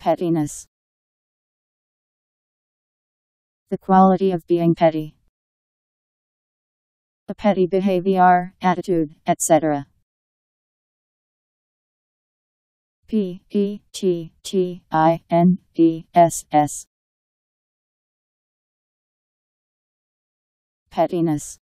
Pettiness. The quality of being petty. A petty behavior, attitude, etc. Pettiness. Pettiness.